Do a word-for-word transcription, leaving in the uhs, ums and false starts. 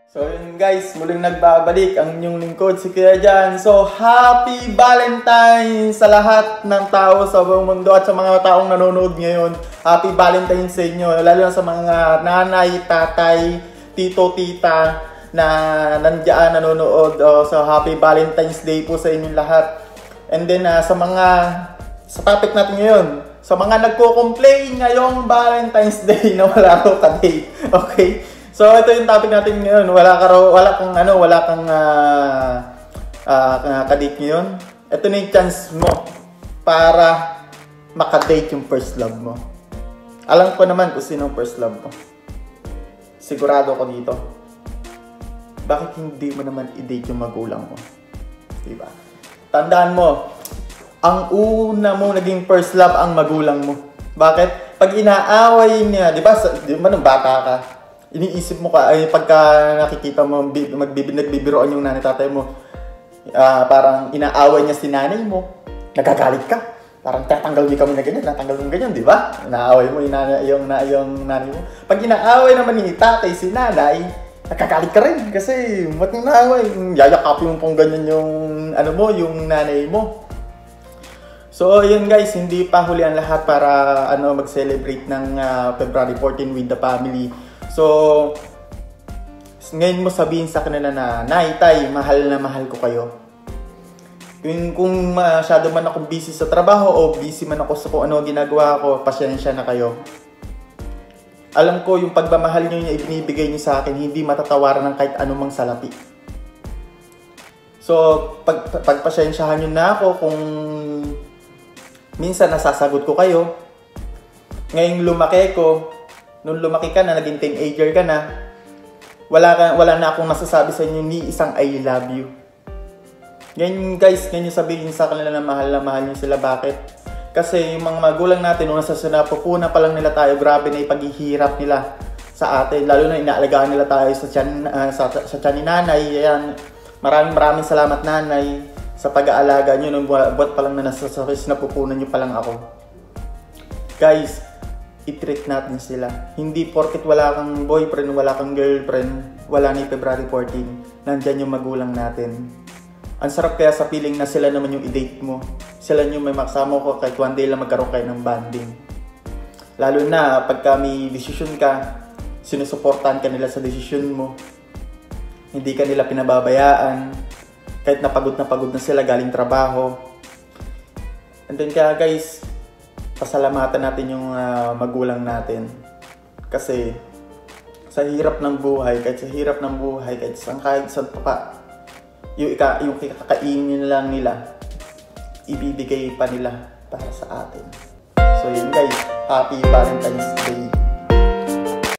So yun guys, muling nagbabalik ang inyong lingkod si Kuya Jan. So happy Valentine's sa lahat ng tao sa buong mundo at sa mga taong nanonood ngayon. Happy Valentine's sa inyo, lalo na sa mga nanay, tatay, tito, tita na nandiyan nanonood. Oh, so happy Valentine's Day po sa inyong lahat. And then uh, sa mga sa topic natin ngayon, sa mga nagko-complain ngayong Valentine's Day na wala raw ka-date. Okay? So ito yung topic natin ngayon. Wala ka raw, wala kang ano, wala kang uh, uh, ka-date ngayon. Ito na yung chance mo para maka-date yung first love mo. Alam ko naman kung sino yung first love mo. Sigurado ko dito. Bakit hindi mo naman i-date yung magulang mo? Diba? Tandaan mo, ang una mong naging first love ang magulang mo. Bakit? Pag inaaway niya, di ba, di ba nung bata ka, iniisip mo ka, ay pagka nakikita mo, magbibig, nagbibiroan yung nanay tatay mo, uh, parang inaaway niya si nanay mo, nagagalit ka. Parang tatanggal mo kami na ganyan, natanggal mo ganyan, di ba? Inaaway mo yung, nanay, yung, yung nanay mo. Pag inaaway naman ni tatay si nanay, nakakalit ka rin kasi mat yung naaway, yayakapin mo pong ganyan yung, ano mo, yung nanay mo. So, yun guys, hindi pa huli ang lahat para ano mag-celebrate ng uh, February fourteenth with the family. So, ngayon mo sabihin sa kanila na, Nay, Tay, mahal na mahal ko kayo. Kung, kung masyado man akong busy sa trabaho o busy man ako sa kung ano ginagawa ko, pasyensya na kayo. Alam ko yung pagmamahal nyo yung ibinibigay nyo sa akin, hindi matatawaran ng kahit anumang salapi. So, pag, pagpasyensyahan nyo na ako kung minsan nasasagot ko kayo. Ngayong lumaki ko, nung lumaki ka na, naging teenager ka na, wala, ka, wala na akong masasabi sa inyo ni isang I love you. Ngayon guys, ngayon sabihin sa kanila na mahal na mahal nyo sila. Bakit? Kasi yung mga magulang natin, nung nasa sinapupuna pa lang nila tayo, grabe na ipaghihirap nila sa atin. Lalo na inaalagaan nila tayo sa tiyan, uh, sa, sa tiyan ni nanay. Ayan, maraming maraming salamat nanay sa pag-aalaga nyo. Nung buwan pa lang na nasa sinapupunan nyo pa lang ako. Guys, i-treat natin sila. Hindi porket wala kang boyfriend, wala kang girlfriend, wala ni February fourteenth, nandyan yung magulang natin. Ang sarap kaya sa feeling na sila naman yung i-date mo. Sila yung may makasama ko kahit one day lang magkaroon kayo ng bonding. Lalo na pagka may desisyon ka, sinusuportahan ka nila sa desisyon mo. Hindi ka nila pinababayaan. Kahit napagod na pagod na sila galing trabaho. And then kaya guys, pasalamatan natin yung uh, magulang natin. Kasi sa hirap ng buhay, kahit sa hirap ng buhay, kahit sa kahit sa pa, yung, ika, yung kakainin lang nila, ibibigay pa nila para sa atin. So yun guys, happy Valentine's Day.